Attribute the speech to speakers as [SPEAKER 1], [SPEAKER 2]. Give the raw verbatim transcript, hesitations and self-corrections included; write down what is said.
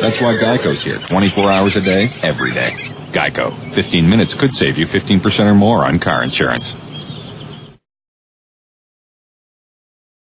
[SPEAKER 1] That's why Geico's here twenty-four hours a day, every day. Geico. fifteen minutes could save you fifteen percent or more on car insurance.